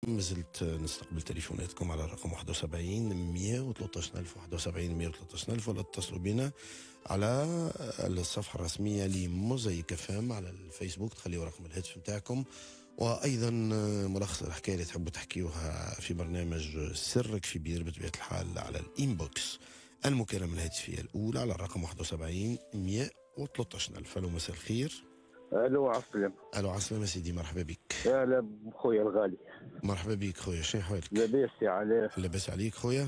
مازلت نستقبل تليفوناتكم على الرقم 71 113 ألف 71 113 ألف، ولا اتصلوا بنا على الصفحة الرسمية لموزايك فام على الفيسبوك، تخليوا رقم الهاتف نتاعكم. وأيضا ملخص الحكاية اللي تحبوا تحكيوها في برنامج سرك في بير بطبيعة الحال على الإنبوكس المكالمة الهاتفية الأولى على الرقم 71 113 ألف. ألو، مساء الخير. الو عسلم. ألو، عسلامة سيدي، مرحبا بك. يا هلا بخويا الغالي. مرحبا بك خويا، شنو حوالك؟ لاباس يا علاه؟ لاباس عليك خويا؟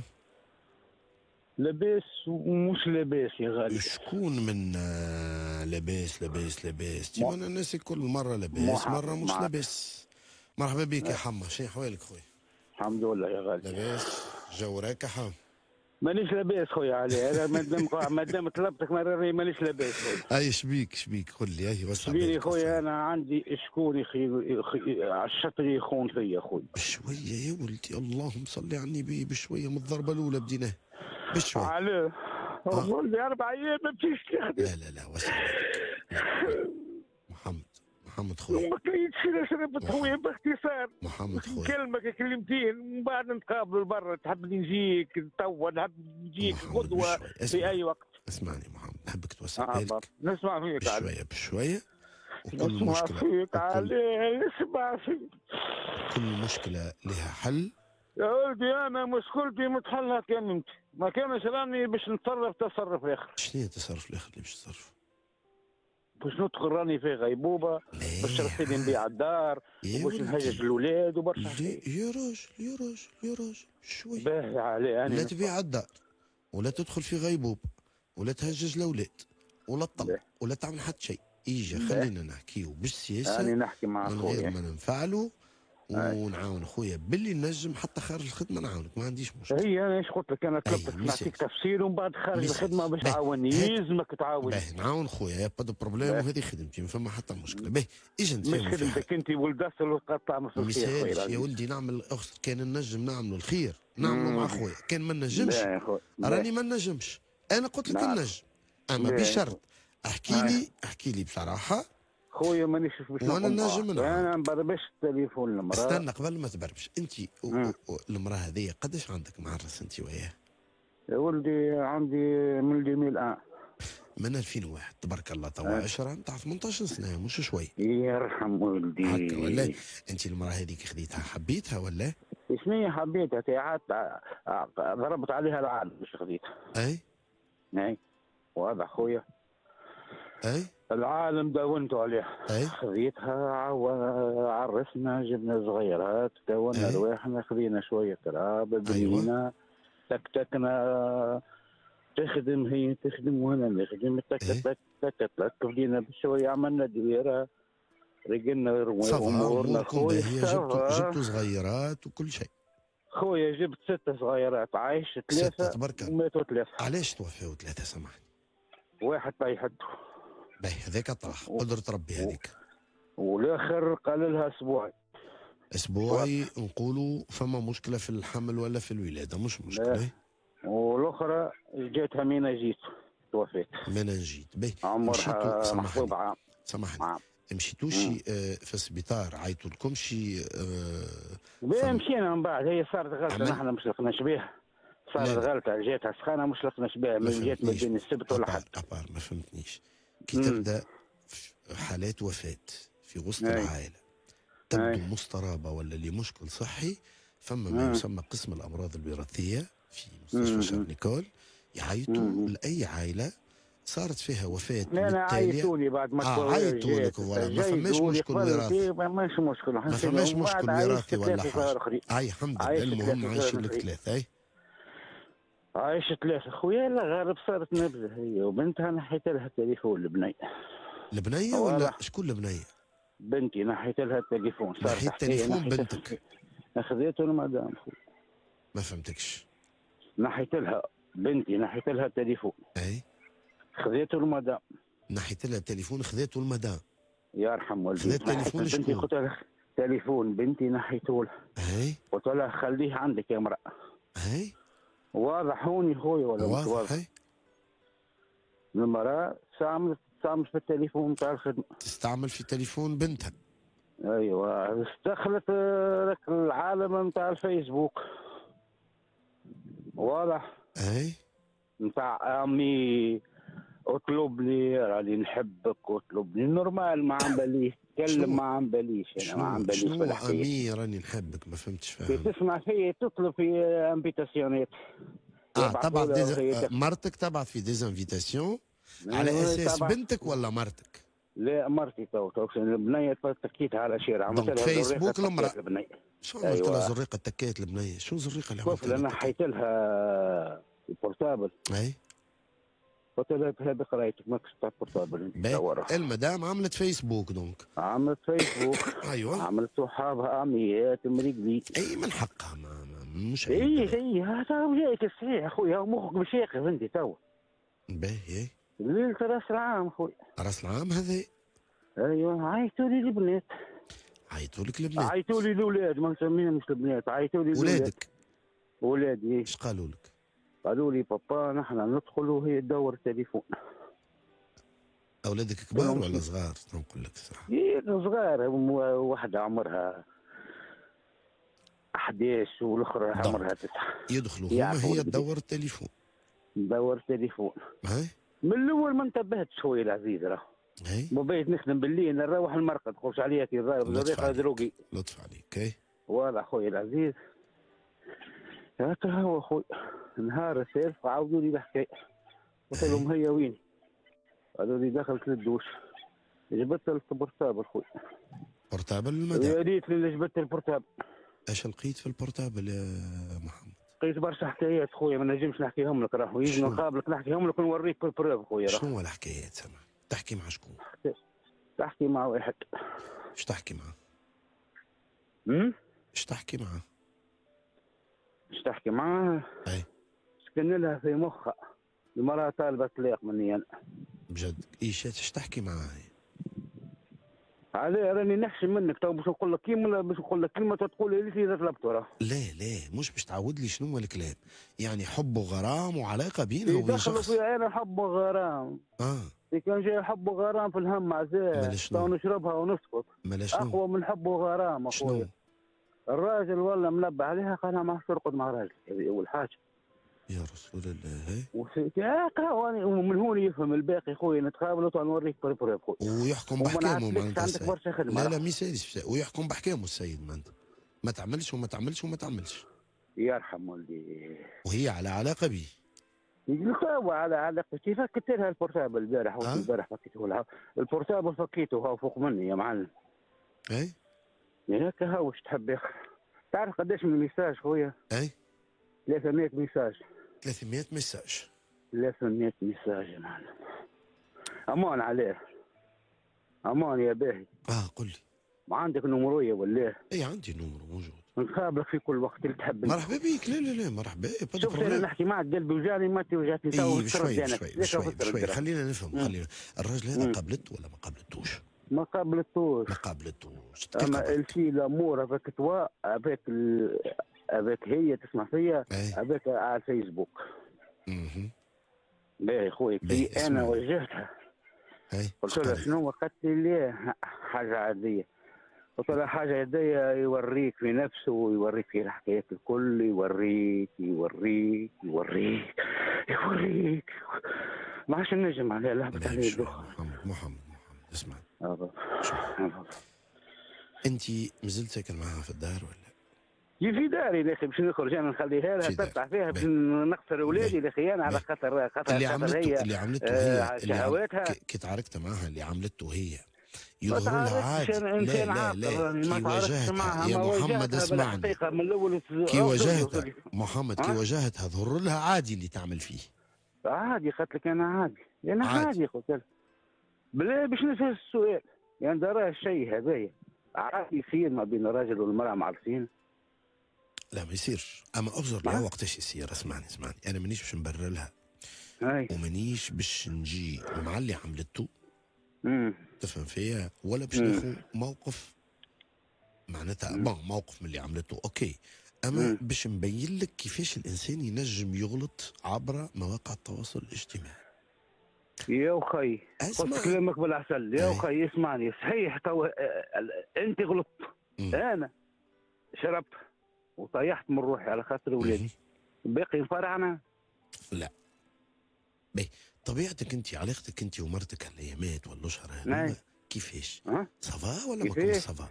لاباس ومش لاباس يا غالي. شكون من لاباس لاباس لاباس؟ تيما انا الناس كل مره لاباس مره مش معك. لاباس. مرحبا بك يا حما، شنو حوالك خويا؟ الحمد لله يا غالي. لاباس، جو راكحه؟ مانيش لاباس خويا علي، انا مادام طلبتك مرة مانيش لاباس خويا. اي شبيك قول لي، اي وسع شبيني بالك خويا، انا عندي شكون على الشطر يخون فيا خويا. بشويه يا ولدي، اللهم صل على النبي، بشويه من الضربه الاولى بديناه. بشويه. علاه؟ اه ولدي 4 أيام ما مشيش نخدم. لا وسع بالك. لا. محمد خويا. وما كاينش انا شربت خويا باختصار. محمد خويا. كلمك كلمتين ومن بعد نتقابلوا برا، تحب نجيك توا، نحب نجيك محمد غدوه بشويه، في اي وقت. اسمعني محمد، نحبك توسع بالك. نسمع فيك علي. بشويه. وكل نسمع مشكله فيك علي، نسمع فيك. وكل مشكله لها حل. يا ولدي انا مشكلتي متحلها كلمتي، ما كانش راني باش نتصرف تصرف اخر. شنو هي التصرف الاخر اللي باش تصرف؟ باش ندخل راني في غيبوبه، باش رصيدي نبيع الدار، وباش نهجج الاولاد وبرشا حاجات. يا راجل شوي. باهي علي انا لا نسمع. تبيع الدار، ولا تدخل في غيبوب، ولا تهجج الاولاد، ولا تطلق، ولا تعمل حتى شيء. خلينا نحكيو بالسياسه انا نحكي مع من خويا. غير ما ننفعلوا، ونعاون خويا باللي نجم حتى خارج الخدمه نعاونك، ما عنديش مشكل. هي انا ايش قلت لك، انا طلبتك نعطيك تفسير ومن بعد خارج الخدمه باش تعاوني، يلزمك تعاوني. باهي نعاون خويا، يا با دو بروبليم، وهذه خدمتي ما فما حتى مشكله. باهي اجا نتفاهموا مش في حاجه. خدمتك انت ولد اصل وتقطع في الخير خويا. يا ولدي نعمل اخت، كان نجم نعملوا الخير نعملوا مع خويا، كان ما نجمش راني ما نجمش. انا قلت لك نجم، اما بشرط احكي لي بصراحه خويا. مانيش باش وانا نجم انا نبربش التليفون المراه. استنى قبل ما تبربش انت. المراه هذه قداش عندك معرس انت وياه؟ يا ولدي عندي من 2001. من 2001 تبارك الله، توا 10 نتاع 18 سنه، مش شوي. يرحم ولدي. هكا ولا انت المراه هذيك خذيتها حبيتها ولا؟ شنو حبيتها؟ تاعت ضربت عليها العالم مش خذيتها. اي واضح خويا. العالم داونتوا عليها. خذيتها وعرسنا، جبنا صغيرات، داونا رواحنا، خذينا شويه تراب، بنينا. تكتكنا، تخدم هي تخدم وانا نخدم، تك بدينا بشويه، عملنا ديره، رجلنا امورنا خويا. جبتوا صغيرات وكل شيء. خويا جبت 6 صغيرات، عايش 3 وماتوا 3. علاش توفاوا 3 سامحني؟ واحد طيحته. باهي هذاك طاح، قدرة ربي هذيك. والاخر قال لها اسبوعي نقولوا فما مشكله في الحمل ولا في الولاده، مش مشكله. والاخرى جاتها مناجيت، توفات مناجيت. باهي عمرها محفوظ عام. سامحني مشيتوش في السبيطار؟ عيطوا لكم شي؟ مشينا من بعد، هي صارت غلطه، نحن مش لقناش بها. صارت غلطه، جاتها سخانه مش لقناش بها، من جات ما بين السبت ولا حد. ما فهمتنيش. كي تبدا حالات وفاه في وسط العائله، تبدو مضطربه ولا لمشكل صحي، فما ما يسمى قسم الامراض الوراثيه في مستشفى شارل نيكول، يعيطوا لاي عائله صارت فيها وفاه. لا عيطوني بعد ما عيطوا لك، ما فماش مشكل وراثي. ما فماش مشكل وراثي ولا حاجه. الحمد لله، المهم عايشين لك 3. عايشة 3 خويا. لا غالب صارت نبذه، هي وبنتها نحيت لها التليفون. البنيه ولا شكون البنيه؟ بنتي نحيت لها التليفون. نحيت تليفون بنتك؟ اخذته المدام. ما فهمتكش. نحيت لها بنتي، نحيت لها التليفون. خذيته المدام. نحيت لها التليفون، خذيته المدام. يرحم والديك. خذيت التليفون شكون؟ قلت لها تليفون بنتي نحيته لها. قلت لها خليه عندك يا امرأة. واضح هوني خويا ولا مش واضح؟ المرأة تستعمل في التليفون تاع الخدمة. تستعمل في تليفون بنتها. ايوه استخلت لك العالم نتاع الفيسبوك، واضح. اي نتاع امي اطلب لي راني نحبك، اطلب لي نورمال، ما عم باليش تكلم، شنو ما عم باليش انا، ما عم باليش في شنو الحكايه. امير راني نحبك؟ ما فهمتش كي فاهم. تسمع فيه تطلب في انفيتاسيونات يبعثوا تبعث لها وهي تخ... مرتك تبعث في ديزانفيتاسيون على اساس تبعث. بنتك ولا مرتك؟ لا مرتي تو البنيه تكيتها على شير، عملت دونك لها زريقه فيسبوك المرأة. تكيت البنيه. شو عملت لها ايوه زريقه تكيت البنيه؟ شو الزريقه اللي شوف، عملتها لها لان تكيت؟ حيت لها البورتابل، اي قلت لها هذه قرايتك ماكش تاع البورتابل انت باهي، تصورها. المدام عملت فيسبوك دونك. عملت فيسبوك، ايوه عملت صحابها اميات مريقلي. اي من حقها، مش عيب. اي هذا وجايك الصحيح اخويا، مخك مش ياقف انت تو. باهي ليلة راس العام اخويا. راس العام هذا. ايوه عيطوا لي البنات، عيطوا لك البنات؟ عيطوا لي الاولاد، ما نسميهمش البنات، عيطوا لي الاولاد. ولادك ولادي ايش قالوا لك؟ قالوا لي بابا نحن ندخل وهي تدور التليفون. اولادك كبار ولا صغار؟ نقول لك صح. صغار، واحدة عمرها 11 والاخرى عمرها 9. يدخلوا هما هي تدور التليفون. ندور التليفون. هاي من الاول ما انتبهتش خويا العزيز، راه هاي بغيت نخدم بالليل نروح المرقد، تقولش عليا كي ضارب زريقه دروقي. لطف عليك. اي واضح خويا العزيز. هكا هو خويا، نهار السيف عاودوا لي الحكايه، قلت لهم هي وين؟ قالوا لي دخلت للدوش، جبت البورتابل خويا. بورتابل المدام؟ يا ريت اللي جبت البورتابل. ايش لقيت في البورتابل يا محمد؟ لقيت برشا حكايات خويا ما نجمش نحكيهم لك، راهو يجي نقابلك نحكيهم لك ونوريك كل بروف خويا. شنو الحكايات؟ سامع تحكي مع شكون؟ تحكي مع واحد. ايش تحكي معاه؟ ايش تحكي معاه؟ ايش تحكي معاه؟ اي سكن لها في مخها المرأة طالبة طلاق مني انا. بجد؟ ايش تحكي معاه؟ عليه راني نحشم منك تو، باش نقول لك كلمة، باش نقول لك كلمة تقول لي اذا طلبته راه. لا مش باش تعاود لي شنو هو الكلام، يعني حب وغرام وعلاقة بينها وبين يدخلوا شخص. فيها انا حب وغرام. كان جاي حب وغرام في الهم عزاه تو نشربها ونسكت. اقوى من حب وغرام اخويا. الراجل والله منبه عليها قال ما ترقد مع راجل، هذه اول حاجه. يا رسول الله. ومن هون يفهم الباقي خويا، نتقابلوا ونوريك بريف خويا. ويحكم باحكامه معناتها عندك برشا خدمه. لا ما يسالش، ويحكم باحكامه السيد. ما انت ما تعملش وما تعملش وما تعملش. يرحم والدي. وهي على علاقه بي. يلقاو على علاقه. كيف فكيت لها البورتابل البارح؟ البارح فكيته لها البورتابل، فكيته هو فوق مني يا معلم. اي هكا هو واش تحب يا اخي؟ تعرف قداش من ميساج خويا؟ اي 300 ميساج. 300 ميساج 300 ميساج يا معلم. امان عليه، امان يا باهي. قل لي، ما عندك نمرويه ولا؟ اي عندي نمرو موجود، نقابلك في كل وقت اللي تحب. مرحبا بك. لا مرحبا. شوف انا نحكي معك قلبي وجعني، ما توجعتني تو. بشوي خلينا نفهم. خلينا الراجل هذا قابلته ولا ما قابلتوش؟ ما قابلتوش. اما الشيء الامور هذاك توا هذاك هي تسمع فيا هذاك على الفيسبوك. باهي خويا كي انا وجهتها قلت لها شنو قالت لي حاجه عاديه. قلت لها حاجه عاديه، يوريك في نفسه ويوريك في الحكايات الكل، يوريك ما عادش نجم عليه لهبط عليه الدخان. محمد اسمع، انت مازلت ساكن معها في الدار ولا؟ في داري يا اخي، باش نخرج انا نخليها لها تطلع فيها باش نخسر اولادي يا اخي انا، على خاطر اللي عملته هي شهواتها. كي تعاركت معها اللي عملته هي يظهر لها عادي. لا كي واجهتها يا محمد اسمعني، كي واجهتها محمد، كي واجهتها ظهر لها عادي اللي تعمل فيه. عادي قالت لك انا عادي، انا عادي قلت لها بلا باش نسال السؤال، يعني راه الشيء هذايا عادي يصير ما بين الراجل والمراه معرفين؟ لا ما يصيرش، اما ابصر لها وقتاش يصير. اسمعني انا مانيش باش نبرر لها ومانيش باش نجي مع اللي عملته تفهم فيا، ولا باش ناخذ موقف معناتها موقف من اللي عملته اوكي، اما باش نبين لك كيفاش الانسان ينجم يغلط عبر مواقع التواصل الاجتماعي. يا أخي قلت كلامك بالعسل يا أخي. اسمعني صحيح تو أنت غلطت. أنا شربت وطيحت من روحي على خاطر ولادي. باقي نفرعنا؟ لا باهي. طبيعتك انت، علاقتك انت ومرتك هالايامات ولا الاشهر هذوما كيفاش؟ صافا ولا ما كنتش صافا؟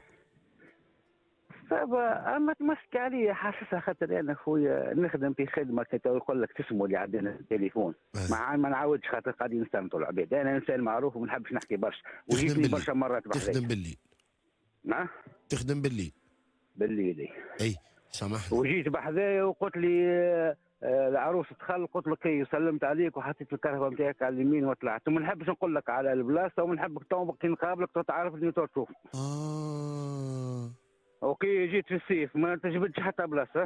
صافا اما تمسك عليا حاسسها خاطر انا خويا نخدم في خدمه يقول لك تسموا اللي عندنا التليفون. ما نعاودش خاطر قاعدين نستمتوا العباد. انا انسان معروف وما نحبش نحكي برشا وجيتني برشا مرات بحذايا. تخدم بالليل؟ نعم تخدم بالليل؟ بالليل اي سامحني. وجيت بحذايا وقلت لي العروس دخل قلت لك اي وسلمت عليك وحطيت الكهرباء نتاعك على اليمين وطلعت. وما نحبش نقول لك على البلاصه وما نحبك تو كي نقابلك تعرف اني تشوف. وكي جيت في الصيف ما تجبدش حتى بلاصه.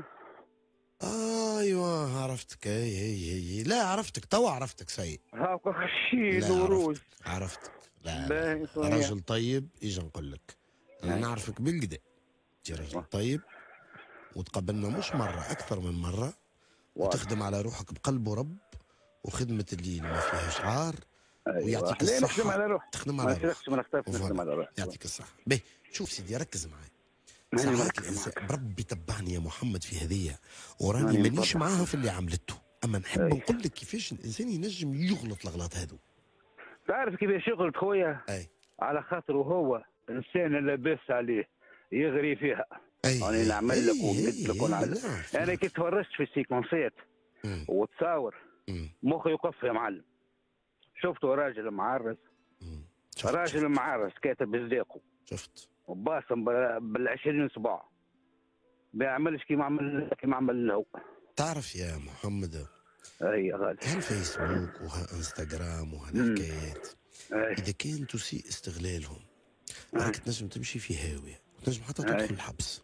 ايوه عرفتك. اي لا عرفتك تو عرفتك سيء. هاكا خشيد وروج. عرفتك. لا راجل طيب. اجي نقول لك انا نعرفك بالكدا. انت راجل طيب وتقابلنا مش مره اكثر من مره وتخدم على روحك بقلب ورب وخدمه الليل ما فيهاش عار. ويعطيك الصحه. نخدم على روحك. تخدم على روحك. ما نختارش نخدم على روحك. يعطيك الصحه. باهي شوف سيدي ركز معي. ساعات الانسان بربي تبعني يا محمد في هذيا وراني مانيش معاها في اللي عملته، اما نحب نقول لك كيفاش الانسان ينجم يغلط الغلط هذو. تعرف كيفاش يغلط خويا؟ على خاطر هو انسان لاباس عليه يغري فيها. انا نعمل لك ونمد لك ونعمل. انا كي تفرجت في السيكونسات وتصاور مخي يقف يا معلم. شفته راجل معرس. راجل معرس كاتب بصداقه. شفت وباسم بال20 صباع ما يعملش كيما عمل له. تعرف يا محمد اي غالي هالفيسبوك وهالانستغرام وهالحكايات اذا كان تسيء استغلالهم راك تنجم تمشي في هاويه وتنجم حتى تدخل الحبس.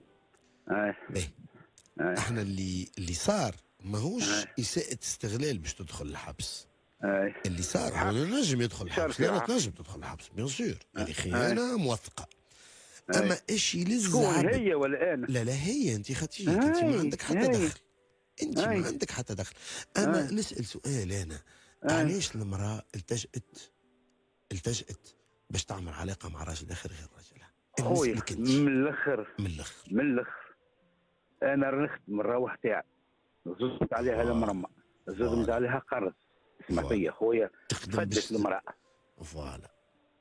احنا اللي صار ماهوش اساءة استغلال باش تدخل الحبس. اللي صار هو نجم يدخل الحبس. لا تنجم تدخل الحبس بيان سور. هذه خيانه موثقه. اما ايش يلز شكون هي ولا انا؟ لا هي انت خطيك. انت ما عندك حتى دخل. انت ما عندك حتى دخل. اما نسال سؤال انا علاش المراه التجأت باش تعمل علاقه مع راجل اخر غير راجلها؟ خويا من الاخر انا رنخت من الروح تاعي زدت عليها المرمى زدت عليها قرض. اسمع فيا خويا فدت المراه. فوالا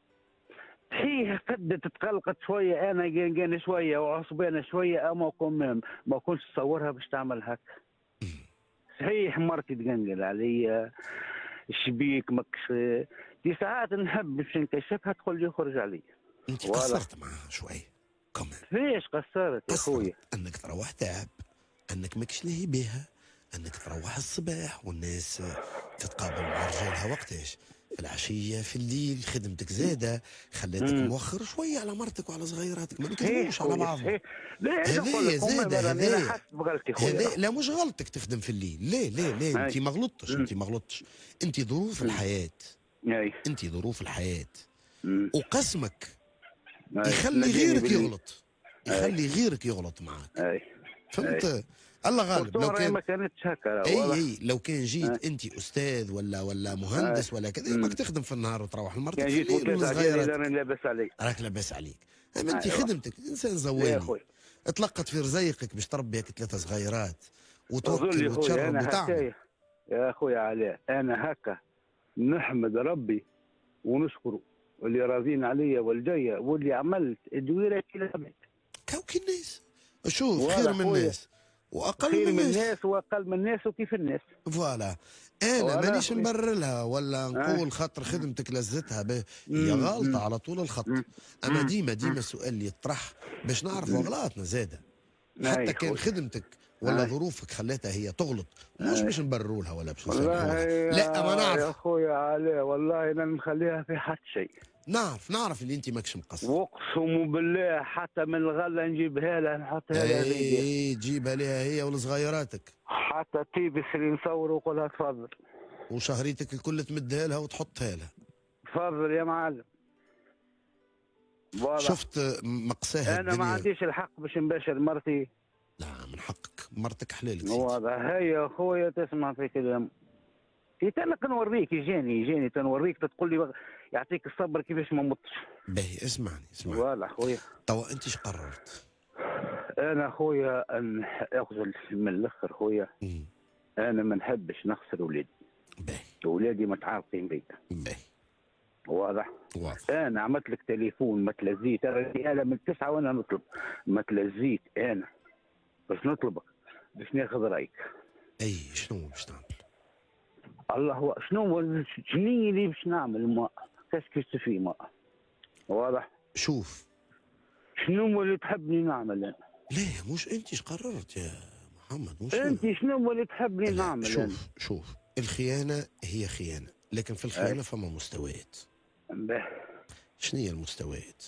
هي فدت تقلقت شويه. انا قلقان شويه وعصبانه شويه اما ما كنتش تصورها باش تعمل هكا. صحيح مرتي تقنقل عليا الشبيك ماكش دي ساعات نحب باش نكشفها تقول لي خرج علي. انت قصرت معها شوي كمان. ليش قصرت يا خويا؟ انك تروح تعب، انك ماكش لاهي بها، انك تروح الصباح والناس تتقابل مع رجالها وقتاش؟ في العشيه في الليل. خدمتك زاده خلاتك موخر شويه على مرتك وعلى صغيراتك. ما نكذبوش على بعض. هذه زاده هذه لا مش غلطك تخدم في الليل. لا انت ما غلطتش. انت ظروف الحياه. انت ظروف الحياه وقسمك يخلي غيرك يغلط. يخلي غيرك يغلط معك. فهمت؟ الله غالب. لو كان ما كانتش هكا. اي لو كان جيت انت استاذ ولا مهندس ولا كذا ماك تخدم في النهار وتروح لمرتك في الليل وصغيرك لاباس عليك. راك لاباس عليك. اما انت خدمتك انسان زواني تلقت في رزيقك باش تربي هيك 3 صغيرات وتوكل وتشرب وتعمل. يا خويا علاء انا هكا نحمد ربي ونشكره واللي راضين عليا والجايه واللي عملت دويره كي كوكي الناس. شوف خير من الناس واقل من الناس واقل من الناس وكيف الناس. فوالا انا مانيش نبرر لها ولا نقول خاطر خدمتك لزتها هي غلطه على طول الخط. اما ديما السؤال اللي يطرح باش نعرفوا اغلاطنا زاده. حتى كان خدمتك ولا ظروفك خلاتها هي تغلط مش باش نبرروا لها ولا باش نسامحوها. لا ما نعرف يا خويا علاء والله انا نخليها في حد شيء. نعرف اللي انت ماكش مقصر. واقسم بالله حتى من الغله نجيبها لها نحطها لها. تجيبها لها هي ولصغيراتك. حتى تيبس اللي نصور وقولها تفضل. وشهريتك الكل تمدها لها وتحطها لها. تفضل يا معلم. شفت مقساها انا ما عنديش الحق باش نباشر مرتي. لا من حقك مرتك حلالك. واضح. هي خويا تسمع في كلام انا كنوريك، يجيني تنوريك، تقول لي يعطيك الصبر كيفاش ما متش. باهي اسمعني فوالا خويا. توا انت ايش قررت؟ انا خويا اخذ من الاخر خويا. انا ما نحبش نخسر ولادي. باهي. ولادي متعاقين بيا. باهي. واضح. انا عملت لك تليفون ما تلزيت، انا من 9 وانا نطلب ما تلزيت، انا باش نطلبك باش ناخذ رايك. اي شنو باش تعمل؟ الله هو شنو اللي باش نعمل؟ ما كاش في ما واضح. شوف شنو اللي تحبني نعمل انا؟ ليه مش انت ايش قررت يا محمد؟ مش انت شنو اللي تحبني نعمل؟ شوف الخيانه هي خيانه، لكن في الخيانه فما مستويات. شنو هي المستويات؟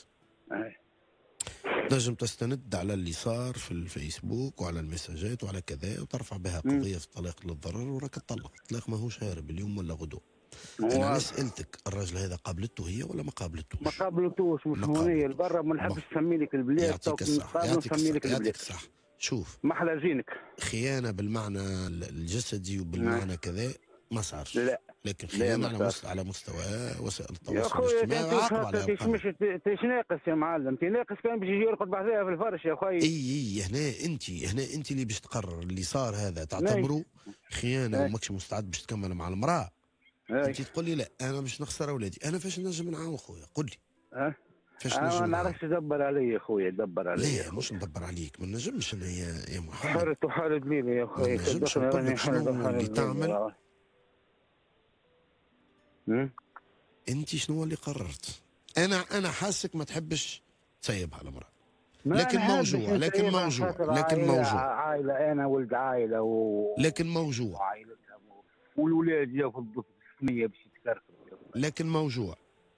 نجم تستند على اللي صار في الفيسبوك وعلى المساجات وعلى كذا وترفع بها قضيه في الطلاق للضرر وراك تطلق. الطلاق ماهوش هارب اليوم ولا غدوه. انا سالتك الراجل هذا قابلته هي ولا ما قابلتوش؟ ما قابلتوش، مش هونية البرا، ما نحبش نسمي لك البلاد. يعطيك الصح يعطيك الصح. شوف ما احلى جينك. خيانه بالمعنى الجسدي وبالمعنى كذا ما صارش، لا. لكن خيانه على مستوى وسائل التواصل الاجتماعي عاقب عليها. انت ناقص يا معلم، انت ناقص، كان باش يجي يرقد بعدها في الفرش يا خويا. اي هنا انت اللي باش تقرر اللي صار هذا تعتبره خيانه وماكش مستعد باش تكمل مع المراه. انت تقول لي لا انا باش نخسر اولادي، انا فاش نجم نعاون خويا؟ قل لي فاش نجم؟ ما نعرفش تدبر علي يا خويا، دبر علي. لا مش ندبر عليك، ما نجمش انا يا محمد. حارت وحارت لي يا خويا، ما نجمش نقول لك شنو اللي تعمل. انت شنو اللي قررت؟ انا حاسك ما تحبش تسيبها المرأة، لكن موجوع عائلة، انا ولد عائلة لكن موجوع عائلتها والولاد ياخذوا السمية باش يتكركبوا، لكن موجوع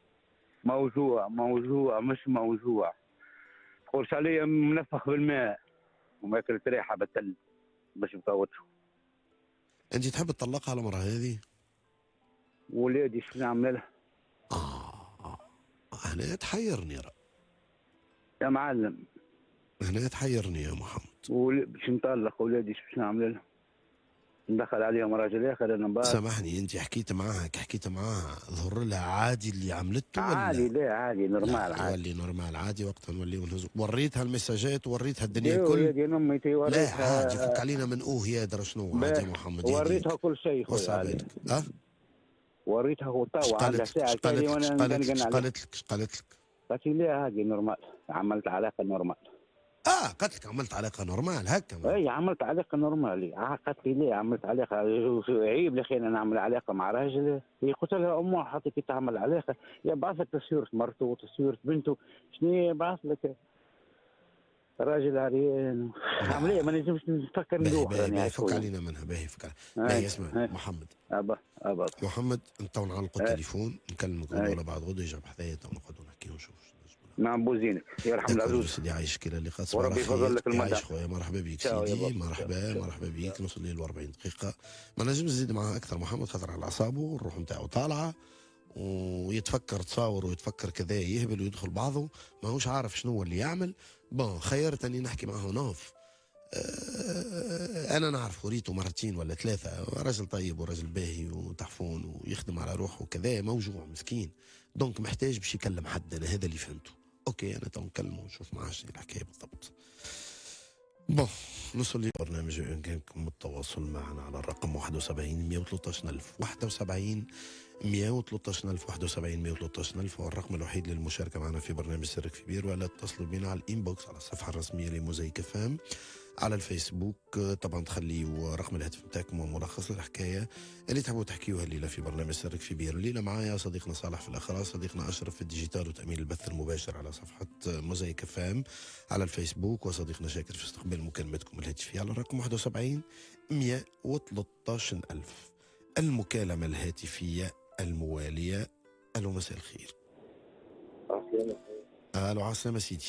مش موجوع. تقولش عليا منفخ بالماء وماكلت ريحة بتل باش نفوتشو. انت تحب تطلقها على المرأة هذه؟ ولادي شو نعمل لها؟ هنا تحيرني يا معلم، هنا تحيرني يا محمد. باش نطلق ولادي شو نعمل لها؟ ندخل عليهم راجل اخر انا مبارك. سامحني انت حكيت معاها ظهر لها عادي اللي عملته ولا عادي؟ لا عادي نورمال، عادي نورمال عادي. وقتها نوليو نهزو. وريتها المساجات ووريتها الدنيا الكل؟ يا امي لا عادي فك علينا من يا درا شنو عادي يا محمد. وريتها كل شيء خويا. وريتها وطاوع على ساعه ثانيه وانا قالت لك قالت لي لا عادي نورمال، عملت علاقه نورمال. قالت لك عملت علاقه نورمال هكا؟ اي عملت علاقه نورمال. قالت لي ليه عملت علاقه؟ عيب لخي انا نعمل علاقه مع راجل. هي قلت لها امها حطيتي تعمل علاقه، يبعث لك تصويره مرته وتصويره بنته، شنو يبعث لك؟ راجل عريان عمليه ما نجمش نفكر ندوح. يعني فك علينا منها. باهي فك باهي. اسمع محمد، محمد انت نعلقوا التليفون نكلمك ولا بعد غدا يجي حذايا ونقعدوا نحكيو ونشوفوا. نعم بوزينك يرحم العزوز. سيدي عايشك الى اللقاء. وربي يفضل لك المدى. عايش خويا، مرحبا بك سيدي. مرحبا بك. نوصل لي 40 دقيقة، ما نجمش نزيد معاه أكثر محمد خاطر على أعصابه، الروح نتاعو طالعة ويتفكر تصاور ويتفكر كذا، يهبل ويدخل بعضه، ماهوش عارف شنو اللي يعمل. خيرت اني نحكي معه نوف. انا نعرف وريته مرتين ولا ثلاثه، راجل طيب وراجل باهي وتحفون ويخدم على روحه وكذا، موجوع مسكين، دونك محتاج باش يكلم حد. انا هذا اللي فهمته. اوكي انا تو نكلمه ونشوف معاه شنو الحكايه بالضبط. نوصل لبرنامج بإمكانكم التواصل معنا على الرقم 71 113 ألف 71 113 ألف 71 113 ألف هو الرقم الوحيد للمشاركة معنا في برنامج سرك في بير، ولا اتصلوا بنا على الإنبوكس على الصفحة الرسمية لموزايك فام على الفيسبوك. طبعا تخليوا رقم الهاتف نتاعكم وملخص الحكايه اللي تحبوا تحكيوها الليله في برنامج سرك في بير. الليله معايا صديقنا صالح في الاخراج، صديقنا اشرف في الديجيتال وتامين البث المباشر على صفحه موزايك فام على الفيسبوك، وصديقنا شاكر في استقبال مكالمتكم الهاتفيه على الرقم 71 113 ألف. المكالمه الهاتفيه المواليه. الو مساء الخير. الو عسلامة سيدي.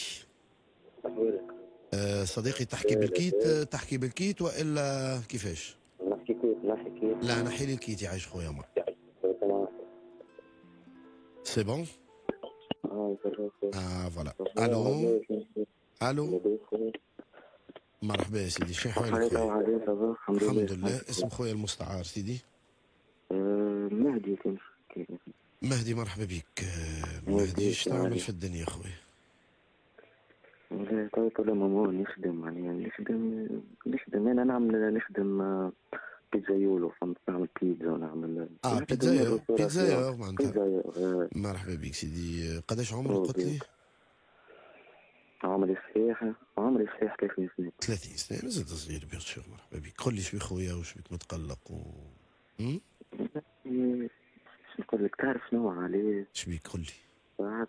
صديقي تحكي بالكيت والا كيفاش؟ نحكي كيت. لا نحي لي الكيت يعيش خويا ما. سي بون. فوالا. الو مرحبا يا سيدي، شنو حوالك خويا؟ الحمد لله. اسم خويا المستعار سيدي؟ مهدي تمشي. مهدي مرحبا بك. مهدي ايش تعمل في الدنيا خويا؟ والله طول ما نخدم يعني نخدم انا نخدم بيتزايولو، فهمت، نعمل بيتزا ونعمل بيتزايا معناتها. مرحبا بك سيدي. قداش عمرك قلت لي؟ عمري صحيح 30 سنة. 30 سنة مازلت صغير بيان سور. مرحبا بك. قل لي شوي خويا واش بك متقلق نقول لك تعرف شنو عليه؟ شبيك قل لي. ساعات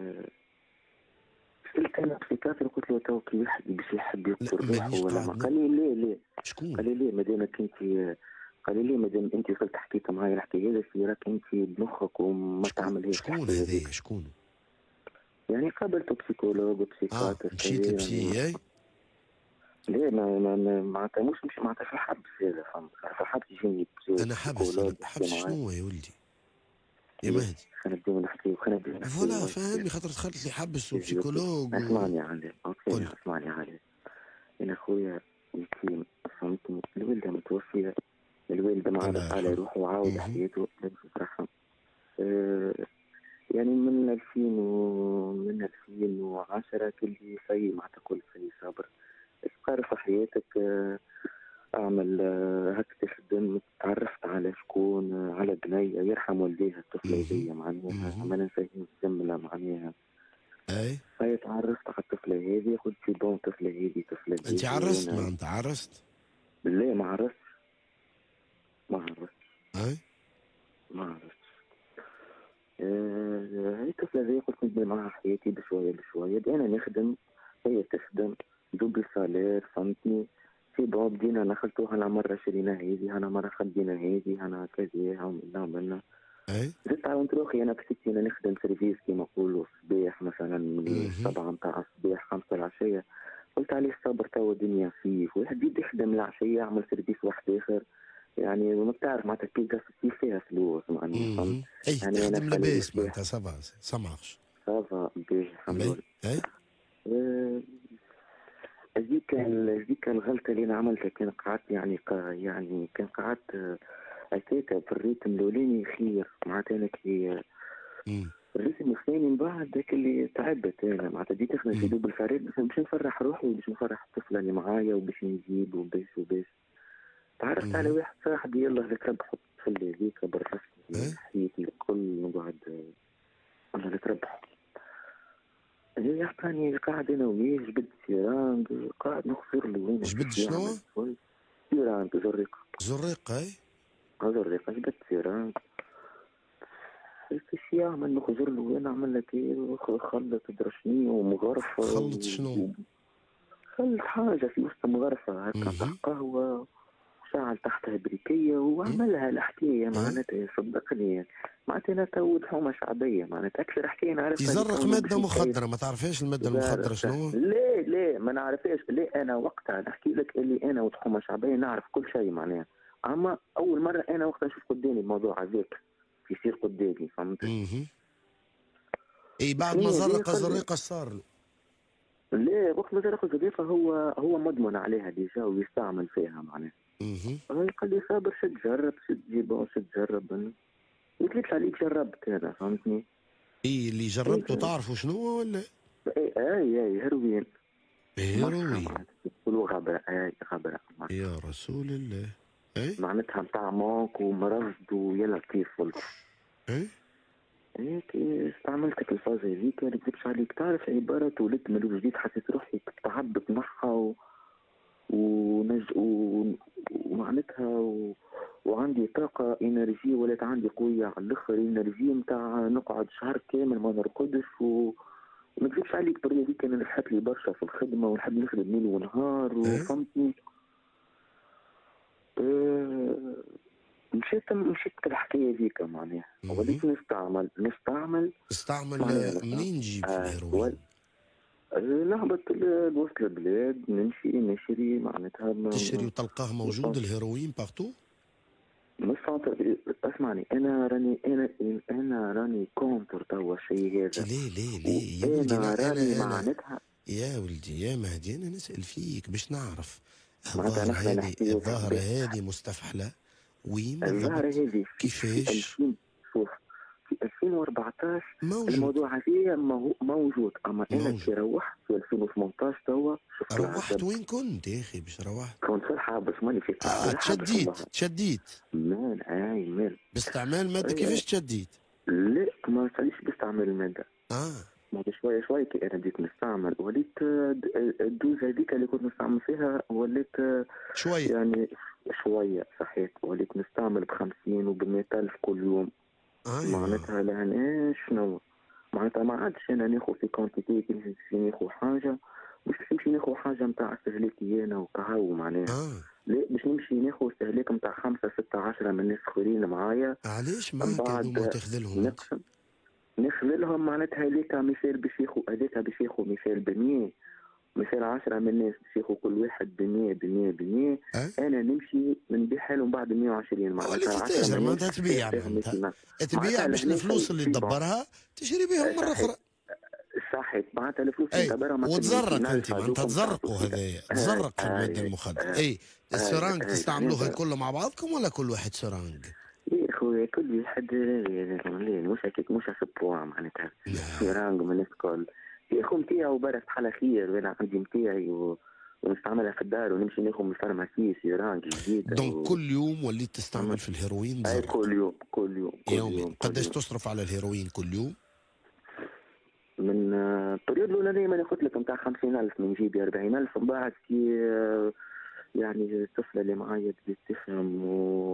قلت انا بسيكاتر قلت له تو كي واحد باش يحب يذكر روحه ولا ما، قال لي ليه شكون؟ قال لي ليه مادامك انت، قال لي ليه مادام انت وصلت حكيت معايا الحكايه هذه راك انت بمخك وما تعملهاش. شكون هذا؟ شكون؟ يعني قابلته بسيكولوج وبسيكاتر. مشيت لبسي يعني ليه معناتها مش معناتها في الحبس هذا، فهمت، في الحبس يجيني انا حبس شنو يا ولدي يا مهدي؟ خلينا نبداو نحكيو فوالا فهمني، خاطر دخلت لي حبس وبسيكولوج اسمعني علي اسمعني علي. انا خويا يتيم، فهمتني، الوالده متوفيه، الوالده ما عرف على روحه وعاود حياته لابس فرحها. يعني من 2010 كل شيء معناتها كل شيء صابر. استقر في حياتك، اعمل هك تخدم، تعرفت على شكون، على بنية يرحم والديها الطفلة هذيا معناها ما ننساهاش جملة معناها. اي هاي تعرفت على الطفلة هذي، قلت في بون طفلة هذي انت عرست؟ ما انت عرست؟ لا ما عرست اي ما عرفتش. هاي الطفلة هذي قلت نبني معها حياتي بشوية بشوية. انا نخدم هي تخدم دوبل سالير، فهمتني. في بون بدينا نخلطوها، انا مرة شرينا هذي، انا مرة خدينا هذي، انا كذا عملنا. زدت عاونت روحي انا بسيتي انا نخدم سيرفيس كيما نقولوا صباح مثلا من 7 نتاع الصباح 5 العشية. قلت عليه صبر توا الدنيا فيه، واحد يبدا يخدم العشية يعمل سيرفيس واحد اخر، يعني ما بتعرف معناتها كي فيها فلوس معناها، فهمت. اي يعني تخدم لاباس معناتها سافا سامعش سافا باهي الحمد لله. هذيك الغلطة اللي أنا عملتها، كان قعدت يعني كان قعدت هكاكا في الريتم الأولاني خير، معناتها أنا كي الريتم الثاني من بعد ذاك اللي تعبت أنا، معناتها بديت نخدم في دوب الفريق باش نفرح روحي وباش نفرح الطفلة اللي معايا وباش نجيب وباش تعرفت على واحد صاحبي يلا لك ربح الطفلة هذيك برشتني حياتي الكل نقعد الله لك ربح. هي عطاني قاعد انا وياه جبد سيرانج، قاعد نخسر له وين جبد شنو؟ سيرانج زريقة جبد سيرانج. ايش يعمل نخزر له وين، عمل لك ايه، خلط درشني ومغرفة. خلط شنو؟ خلط حاجة في وسط مغرفة هكا تحت قهوة، شعل تحتها بريكية وعملها الحكاية معناتها صدقني. معناتها انا تو حومة شعبية، معناتها أكثر حكاية نعرفها يزرق مادة مخدرة. ما تعرفهاش المادة المخدرة شنو؟ لا ما نعرفهاش. لا أنا وقتها نحكي لك اللي أنا وحومة شعبية نعرف كل شيء معناها، أما أول مرة أنا وقتها نشوف قدامي الموضوع هذاك يصير قدامي، فهمت؟ اي بعد ما زرق الزريقة صار له. لا وقت ما زرق الزريقة هو مدمن عليها ديجا ويستعمل فيها معناها. قال لي صابر شد جرب شد جيبون شد جرب، قلت عليك جربت هذا، فهمتني. اي اللي جربته تعرفوا شنو ولا؟ اي هيروين. يقولوا غبرة يا رسول الله. معناتها نتاع ماك ومرض ويلا كيف قلت. هيك استعملتك الفاز هذيك، ما نكذبش عليك، تعرف عبارة ولدت مولود جديد، حسيت روحي تعبت معها ومعناتها وعندي طاقة انرجي ولات عندي قوية على الاخر، انرجي نتاع نقعد شهر كامل ما نرقدش وما نكذبش عليك. الطريقة هذيك انا نحب لي برشا في الخدمة ونحب نخدم ليل ونهار وفهمتني. مشيت الحكاية هذيك معناها، وبديت نستعمل منين تجيب الهيروين؟ نهبط لوسط البلاد نشري معناتها تشري وتلقاه موجود الهيروين بارتو؟ اسمعني انا راني كونتر توا الشيء هذا. ليه يا ولدي؟ انا معناتها يا ولدي يا مهدي انا نسأل فيك باش نعرف. الظاهرة هذه مستفحلة وين الظاهرة هذه كيفاش؟ شوف في 2014 موجود. الموضوع هذا موجود، اما انا كي روحت في 2018 توا روحت وين كنت يا اخي باش روحت؟ كنت في الحابس ماني في تشديت مان مان باستعمال مادة. كيفاش تشديت؟ لا ما صاريش باستعمال المادة. ما شوية كي انا بديت نستعمل وليت الدوز هذيك اللي كنت نستعمل فيها وليت شوية يعني شوية صحيح، وليت نستعمل ب50 وب100,000 كل يوم. معناتها لهنا شنو معناتها ما عادش انا ناخذ في كونتيتي كي ناخذ حاجه مش نمشي ناخذ حاجه نتاع استهلاكي انا وكهو معناها لا باش نمشي ناخذ استهلاك نتاع 5 6 10 من الناس اخرين معايا. علاش معاك هذوما تاخذ لهم نخلي لهم معناتها هذيك مثال باش ياخذ هذاك باش ياخذ مثال ب100 مثال 10 من الناس باش ياخذ كل واحد ب100 انا نمشي نبيعها لهم بعد 120 معناتها تتاجر معناتها تبيع باش الفلوس اللي تدبرها تشري بهم مره اخرى. صحيح معناتها الفلوس اللي تدبرها وتزرق انت معناتها تزرقوا هذايا تزرق الماده المخدره. السرانج تستعملوها الكل مع بعضكم ولا كل واحد سرانج؟ يا خويا كل واحد مش هكاك مش اسبوع معناتها سرانج من الكل يا اخو نتاعو برا بحال خير وانا عندي نتاعي ونستعملها في الدار ونمشي ناخذ من الفارماسي سيرانج جديد. دونك كل يوم وليت تستعمل في الهيروين؟ كل يوم. قداش تصرف على الهيروين كل يوم؟ من البريود الاولانيه ما قلت لك نتاع 50,000 من جيبي 40,000 من بعد كي يعني الطفله اللي معايا بدات تفهم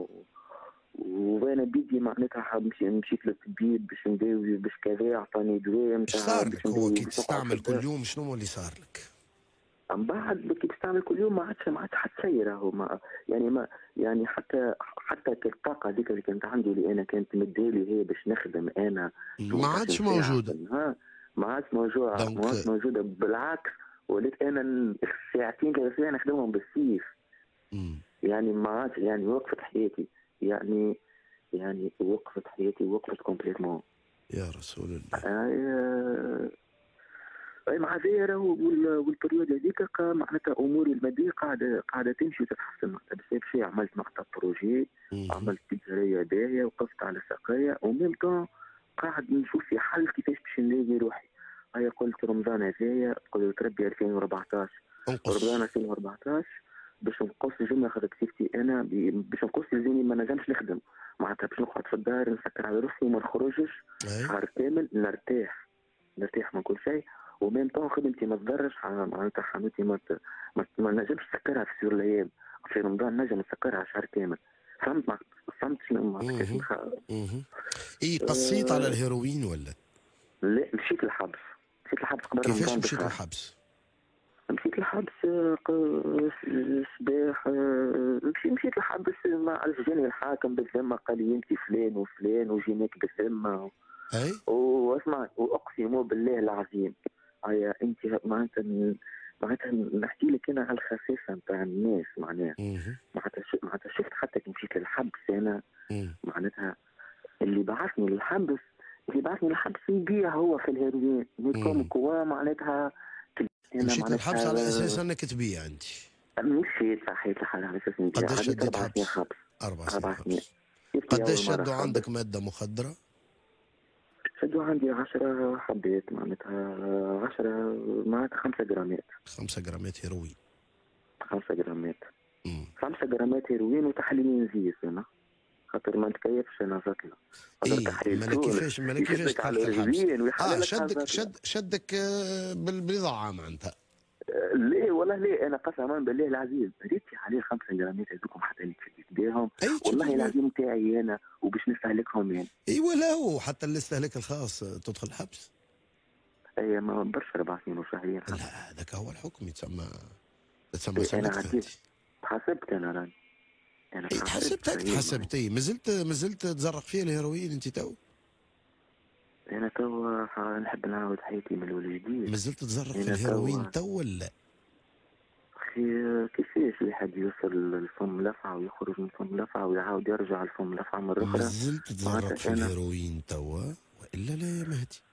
وانا بيدي معناتها مشيت للطبيب باش نداوي باش كذا عطاني دواء نتاع. صار لك هو كي تستعمل كل يوم شنو هو اللي صار لك؟ من بعد كي تستعمل كل يوم ما عادش حتسير راهو يعني حتى الطاقه هذيك اللي كانت عندي اللي انا كانت مدالي هي باش نخدم انا ما عادش موجوده. ما عادش موجوده بالعكس وليت انا ساعتين 3 ساعات نخدمهم بالسيف. يعني ما عادش يعني وقفت حياتي يعني وقفت حياتي وقفت كومبليتمون يا رسول الله. اي مع هذايا راهو والبريود هذيك معناتها اموري الماديه قاعده تمشي وتتحسن معناتها بسبب عملت مقطع بروجي عملت تجاريه باهيه وقفت على ساقية وميم طون قاعد نشوف في حل كيفاش باش نلاقي روحي. هيا قلت رمضان هذايا قلت ربي 2014 رمضان 2014 باش نقص جمله خذت سيفتي انا باش نقص لزيني ما نجمش نخدم معناتها باش نقعد في الدار نسكر على روحي وما نخرجش شهر كامل نرتاح من كل شيء وميم طون خدمتي ما تضرش معناتها حانوتي ما نجمش نسكرها في سور الايام في رمضان نجم نسكرها شهر كامل. فهمت شنو اي قصيت على الهيروين ولا؟ لا مشيت الحبس قبل رمضان. كيفاش مشيت الحبس؟ مشيت الحبس صباح مشيت الحبس مع جاني الحاكم بالذمه قال لي انت فلان وفلان وجيناك بالذمه واسمع واقسم بالله العظيم هيا انت معناتها نحكي لك انا على الخفيفه نتاع الناس معناها معناتها شفت حتى كي مشيت للحبس انا معناتها اللي بعثني للحبس يبيع هو في الهيروين نيكم قوة معناتها مشيت للحبس على اساس انك تبيع انت؟ مشيت صحيح على اساس نبيع. قداش شديت حبس؟ 4 سنين. قداش شدوا عندك ماده مخدره؟ شدوا عندي 10 حبات معناتها 10 معناتها 5 جرامات 5 جرامات هيروين 5 جرامات 5 جرامات هيروين وتحليل نزيف انا خاطر ما نتكيفش انا زطله. مالك كيفاش دخلت الحبس؟ شدك بالبضاعه معناتها؟ لا والله لا انا قسما بالله العزيز ريت عليه 5 جرامات هذوكم حتى اللي تشديت بهم والله العظيم تاعي انا وباش نستهلكهم يعني. اي ولا هو حتى الاستهلاك الخاص تدخل الحبس؟ اي ما برشا 4 سنين وشهرين. لا هذاك هو الحكم يتسمى انا حسبت انا راني حسبت اي مازلت تزرق فيها الهيروين انت تو؟ انا تو نحب نعاود حياتي من اول جديد. مازلت تزرق في الهيروين تو ولا؟ اخي كيفاش الواحد يوصل للفم لفعه ويخرج من فم لفعه ويعاود يرجع للفم لفعه مره اخرى؟ مازلت تزرق في الهيروين توا والا لا يا مهدي؟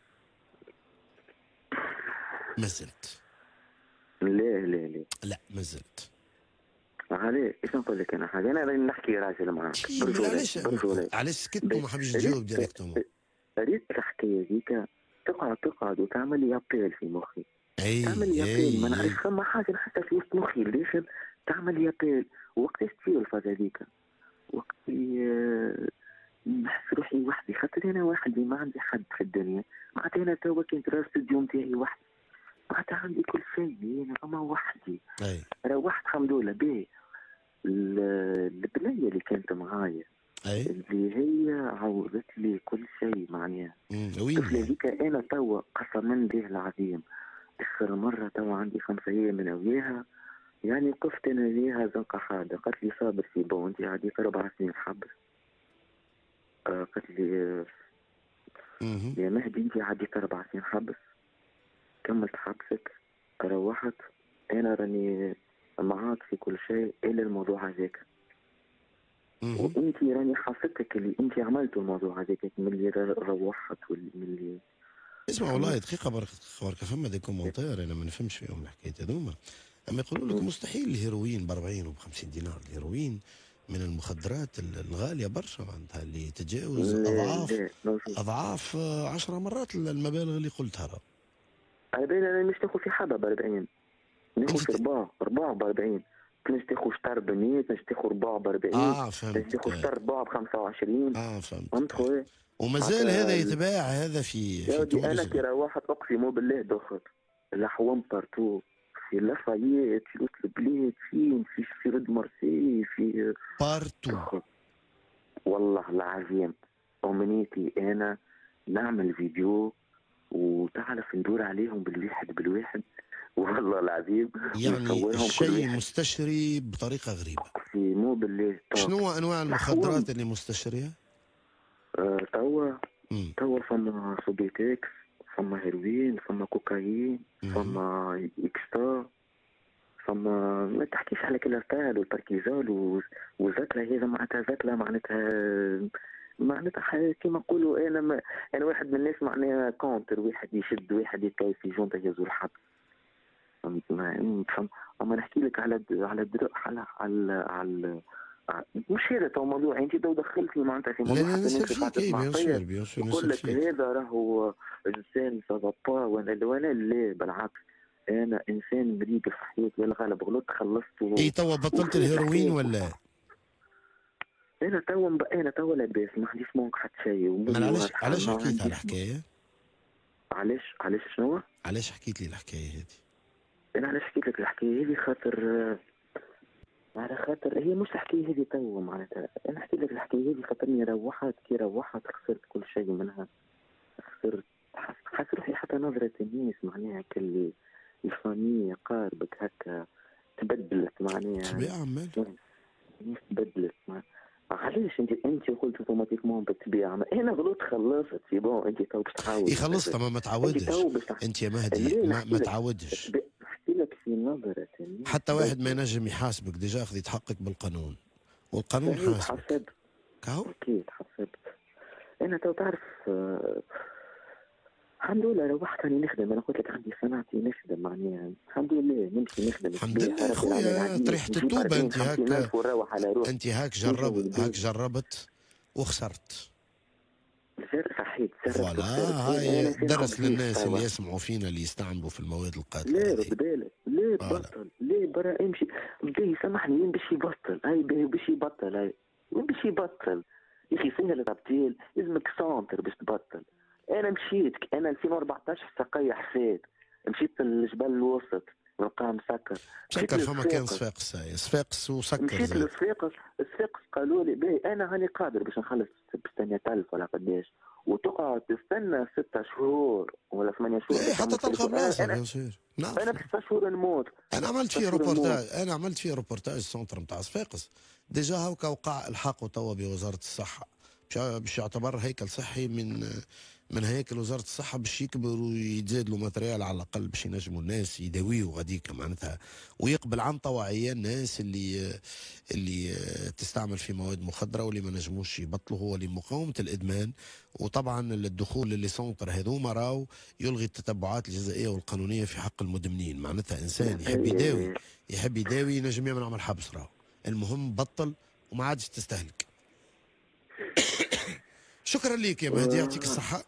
مازلت؟ لا لا مازلت. عليه ايش نقول لك انا حاجه، انا راني نحكي راجل معاك علاش سكت وما حبيتش تجاوب ديريكتومون؟ ريت الحكايه ذيك تقعد وتعمل لي ابيل في مخي، تعمل لي ابيل ما نعرفش فما حاجه حتى في وسط مخي داخل تعمل لي ابيل. وقتاش تصير الفازه هذيك؟ وقت نحس روحي وحدي، خاطر انا وحدي ما عندي حد في الدنيا، معناتها انا توا كنت راه الاستوديو نتاعي وحدي، معناتها عندي كل شيء انا اما وحدي. روحت الحمد لله باهي. البنيه اللي كانت معايا اللي هي عوضت لي كل شيء معناها. الطفله هذيك انا توا قسما بالله العظيم اخر مره توا عندي 5 ايام من وياها، يعني وقفت انا وياها زنقه حاجه، قالت لي صابر في بون انت عديت 4 سنين حبس. قالت لي يا مهدي انت عديت 4 سنين حبس، كملت حبسك روحت، انا راني معاك في كل شيء الا الموضوع هذاك. وانت راني حافتك اللي انت عملتوا الموضوع هذاك من اللي روحت واللي من اللي اسمع والله دقيقه برك فما دي كومنتير انا ما نفهمش فيهم الحكايه هذوما. اما يقولوا لك مستحيل الهيروين ب 40 وب 50 دينار، الهيروين من المخدرات الغاليه برشا معناتها اللي تتجاوز اضعاف 10 مرات المبالغ اللي قلتها. راه على بالي انا مش تاخذ في حبه ب 40، ناخذ في رباع ب 40، تنجم تاخذ شطر ب 100، تنجم تاخذ رباع ب 40، فهمت، تنجم تاخذ شطر رباع ب 25. فهمت خويا. ومازال هذا يتباع هذا في تونس. انا كي روحت اقسم بالله دخل لحوم بارتو في لافاييت في وسط البلاد فين في رد مرسي في بارتو دخل. والله العظيم امنيتي انا نعمل فيديو وتعرف ندور عليهم بالواحد والله العظيم، يعني الشيء مستشري بطريقه غريبه. مو بالله. شنو انواع المخدرات اللي مستشريه؟ توا فما سوبيتكس، فما هيروين، فما كوكايين، فما اكستا، فما ما تحكيش على كلارتال والباركيزول وزكلا. هذا معناتها زكلا معناتها كيما نقولوا انا واحد من الناس معناها كونتر، واحد يشد واحد يتكيف في جونتا يهزو الحبس. فهمت؟ اما نحكي لك على مش هذا تو موضوع انت تو دخلتني معناتها في موضوع. لا نسال فيك بيان سور نقول لك هذا راهو انسان سافابا وانا لا بالعكس انا انسان مريق في حياتي الغالب غلطت خلصت. اي توا بطلت الهيروين ولا؟ انا توا لاباس ما عنديش مونك حتى شيء. علاش حكيت على الحكايه؟ علاش شنو؟ علاش حكيت لي الحكايه هذه؟ انا علاش حكيت لك الحكايه هذه على خاطر هي مش الحكايه هذه تو معناتها انا حكيت لك الحكايه هذه خاطرني روحت خسرت كل شيء منها، خسرت روحي حتى نظرة الناس معناها كل الفامية قاربك هكا تبدلت معناها طبيعة عمال تبدلت. علاش انت قلت اوتوماتيكمون بالطبيعه انا غلطت خلصت سي بون انت تو باش تعاود. خلصت ما تعودش انت يا مهدي ما تعودش. نحكي لك في نظرة حتى واحد ما ينجم يحاسبك ديجا خذ يتحقق بالقانون والقانون حاسبك. اكيد حسبت. انا تو تعرف الحمد لله روحت راني نخدم. انا قلت لك عندي صنعتي نخدم معناها الحمد لله نمشي نخدم. الحمد لله خويا طريحة التوبة انت هاك جربت وخسرت. صحيت فوالا هاي درس للناس اللي يسمعوا فينا اللي يستعملوا في المواد القاتلة. لا رد بالك لا بطل لا برا امشي بدي سامحني وين باش يبطل هاي باش يبطل هاي وين باش يبطل يا اخي سهل تبطيل لازمك سونتر باش تبطل. انا مشيت انا 2014 سقي حسيت مشيت للجبل الوسط نلقاه مسكر فما كان صفاقس وسكر. مشيت للصفاقس قالوا لي باهي انا هاني قادر باش نخلص ب 600000 ولا قداش وتقعد تستنى 6 شهور ولا 8 شهور حتى تلقى بلاصه يصير. انا ب 6 شهور نموت. انا عملت فيه روبورتاج السونتر نتاع صفاقس ديجا هاكا وقع الحقوا توا بوزاره الصحه باش يعتبر هيكل صحي من هيكل وزاره الصحه باش يكبر ويتزاد له ماتريال على الاقل باش ينجموا الناس يداويوا غاديك معناتها ويقبل عن طواعيه الناس اللي تستعمل في مواد مخدره واللي ما نجموش يبطلوا هو لمقاومه الادمان. وطبعا الدخول للي سونتر هذوما راهو يلغي التتبعات الجزائيه والقانونيه في حق المدمنين. معناتها انسان يحب يداوي ينجم يعمل عمل حبس راهو المهم بطل وما عادش تستهلك. شكرا ليك يا مهدي، يعطيك الصحة.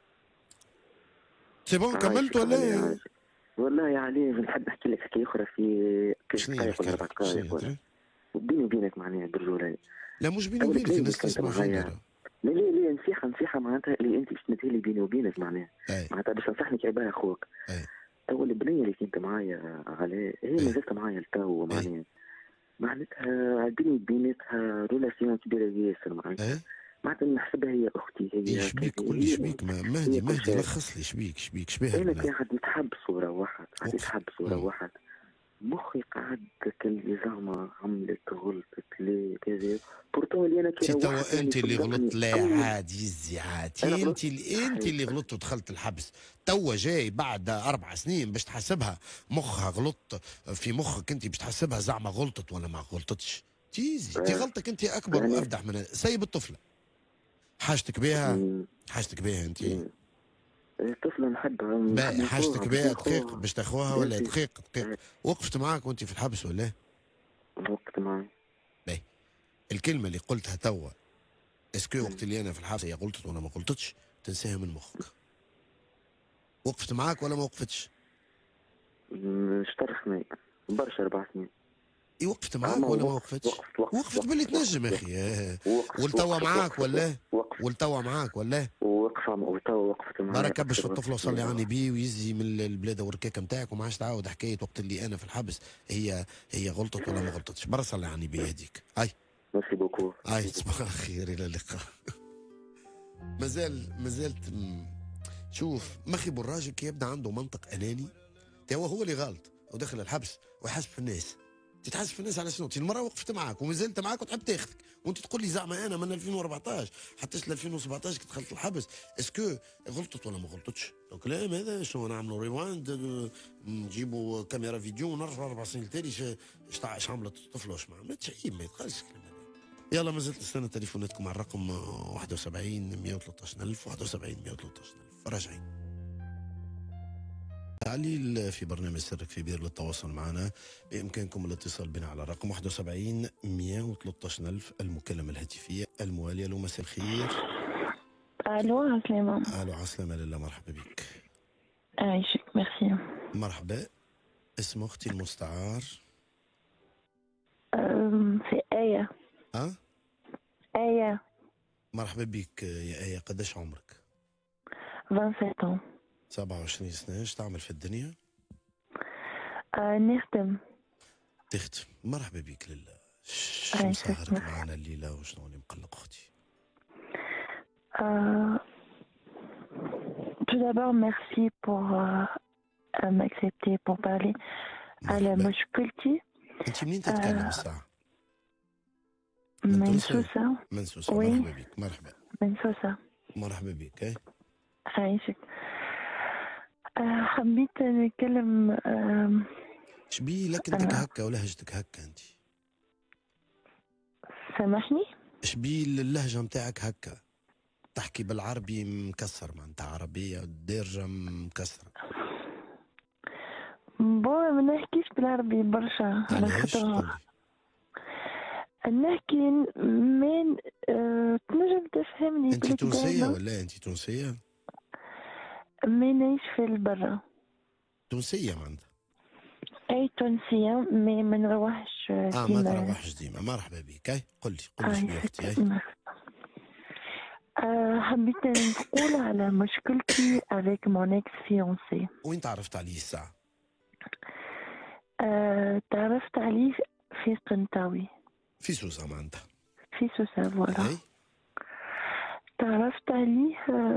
سي بون كملت ولا؟ والله يا علي نحب نحكي لك حكاية أخرى في دقائق ولا 4 دقائق بيني وبينك معناها بالجولة. لا مش بيني وبينك، الناس تسمع فينا. لا نصيحة معناتها اللي أنت باش تمدها لي بيني وبينك معناها باش تنصحني كعبها أخوك. أول البنية اللي كنت معايا على هي ما زلت معايا لتو معناتها بيني وبينتها ريلاسيون كبيرة ياسر معناتها نحسبها هي أختي. هي شبيك؟ قول لي شبيك مهدي لخص لي شبيك شبيها. أنا كان قاعد نتحب صورة واحد مخي قعد كاللي زعما عملت غلطت ليه كذا بورتو اللي انا كي توا انت اللي غلطت. لا عادي انت اللي غلطت ودخلت الحبس. توا جاي بعد 4 سنين باش تحسبها مخها غلط في مخك انت باش تحسبها زعما غلطت ولا ما غلطتش. تيزي انت غلطك انت اكبر وافدح من سيب الطفله. حاجتك بها انت الطفله نحبها. حاجتك بها دقيق باش تاخوها ولا دقيق وقفت معاك وانت في الحبس ولا؟ وقفت معاك. باهي الكلمه اللي قلتها توا اسكو وقت اللي انا في الحبس هي غلطت ولا ما غلطتش تنساها من مخك. وقفت معاك ولا ما وقفتش؟ اشترخني برشا 4 سنين. وقفت معاك ولا ما وقفتش؟ وقفت باللي تنجم يا اخي. والتوا معاك ولا؟ والتوا معاك ولا؟ وقفت معاك. بارك كبش في الطفله وصلي عني بيه ويزي من البلاد والركاكه نتاعك وما عادش تعاود حكايه وقت اللي انا في الحبس هي غلطت ولا ما غلطتش. برا صلي عني بيه هذيك. هاي ميرسي بوكو. هاي تصبح على خير، الى اللقاء. مازلت شوف مخي بالراجل كي يبدا عنده منطق اناني هو اللي غلط ودخل الحبس ويحاسب في الناس. تتحاسب في الناس على شنو؟ المره وقفت معك ومازلت معك وتحب تاخذك وانت تقول لي زعما انا من 2014 حتى ل 2017 كي دخلت الحبس اسكو غلطت ولا ما غلطتش؟ دونك لا هذا شنو نعملوا ريواند نجيبوا كاميرا فيديو ونرجعوا 4 سنين تالي اش عملت الطفله واش ما عملتش. عيب ما يتقالش الكلام هذا. يلا مازلت نستنى تليفوناتكم على الرقم 71 113000 71 113000. راجعين علي في برنامج سرك في بير للتواصل معنا. بإمكانكم الاتصال بنا على رقم 71 113000 المكالمة الهاتفية الموالية. له مساء الخير. الو عسلامة. الو عسلامة لله، مرحبا بك. عايشك ميرسي. مرحبا، اسم اختي المستعار؟ في آية. آية. مرحبا بك يا آية، قداش عمرك؟ 27 ans. 27 سنة. ايش تعمل في الدنيا؟ نخدم. تخدم. مرحبا بك لله. شو سهرك معنا الليلة وشنو اللي مقلق اختي؟ Tout d'abord merci pour m'accepter pour parler على مشكلتي. انت منين تتكلم الساعة؟ من سوسة. من سوسة. مرحبا بك. مرحبا. من سوسة. مرحبا بك. عايشك. حبيت نتكلم. شبيه لكنتك هكا ولهجتك هكا انت؟ سامحني؟ شبيه اللهجة متاعك هكا؟ تحكي بالعربي مكسر معناتها عربية دارجة مكسرة. ما نحكيش بالعربي برشا. علاش؟ نحكي من تنجم تفهمني. انت تونسية ولا انت تونسية؟ ما نعيش في البرا. تونسية معناتها؟ اي تونسية ما نروحش ديما. ما تروحش ديما. مرحبا بك. قل لي شنو اختي. حبيت نقول على مشكلتي avec mon ex-fiancé. وين تعرفت عليه الساعة؟ تعرفت عليه في قنطاوي. في سوسة معناتها؟ في سوسة فوالا. تعرفت عليه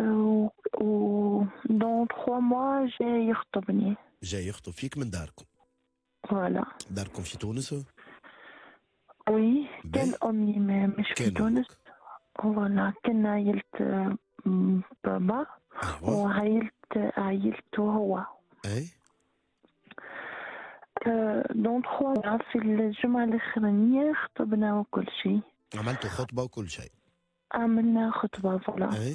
و dans 3 mois جاي يخطبني. جاي يخطب فيك من داركم؟ فوالا. داركم في تونس؟ وي كان أمي مش في تونس. فوالا كان عيلت بابا. وعيلته هو. دون 3 في الجمعة الأخرانية خطبنا وكل شيء. عملتوا خطبة وكل شيء؟ عملنا خطبة فوالا.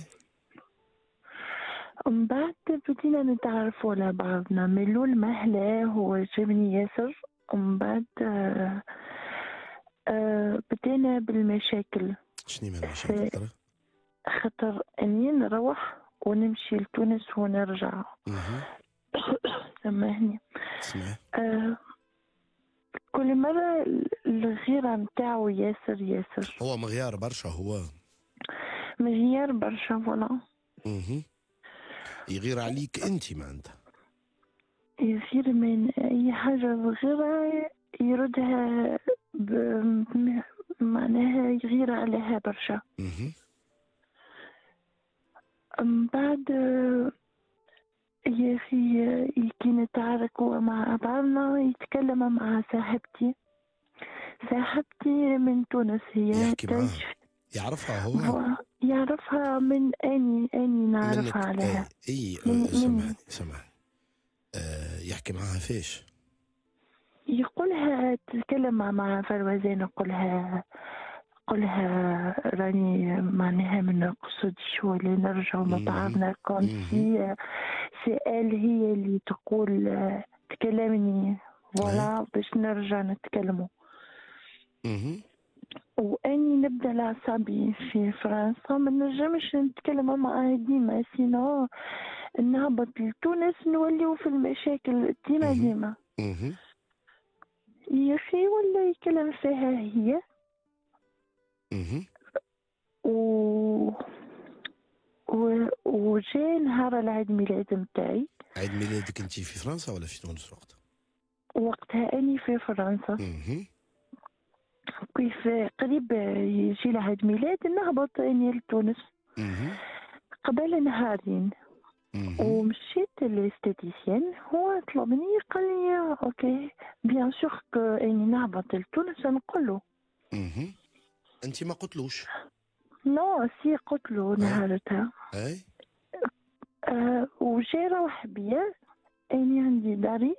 ومن بعد بدينا نتعرفوا على بعضنا. ملول مهلا هو جابني ياسر. ومن بعد بدينا بالمشاكل. شنو من المشاكل؟ خاطر اني نروح ونمشي لتونس ونرجع. سامحني. اسمع. كل مرة الغيرة متاعو ياسر. هو مغيار برشا، هو مغيار برشا فوالا. يغير عليك انت معناتها. يغير من اي حاجة صغيرة يردها معناها يغير عليها برشا. بعد يا أخي كي نتعاركوا مع بعضنا يتكلم مع صاحبتي من تونس. هي يحكي معها، يعرفها هو؟ يعرفها من أني نعرفها عليها. سمعني. يحكي معها فيش؟ يقولها تتكلم مع فروزين، قولها راني معناها ما نقصدش ولا نرجع مع بعضنا. كون سؤال هي اللي تقول تكلمني ولا باش نرجع نتكلموا. واني نبدا العصبي في فرنسا ما نجمش نتكلم معاه ديما، سينو نهبط لتونس نوليو في المشاكل ديما. يا اخي ولا يكلم فيها هي. وجاء نهار العيد ميلاد متاعي. عيد ميلادك انت في فرنسا ولا في تونس وقتها اني في فرنسا. كيف قريب يجي لعيد ميلاد نهبط اني لتونس. قبل نهارين ومشيت للاستاتيسيان، هو طلبني قال لي اوكي بيان سور اني نهبط لتونس نقول له. انت ما قلتلوش؟ نو سي قلت له نهارتها. وجا روح بيا اني عندي داري.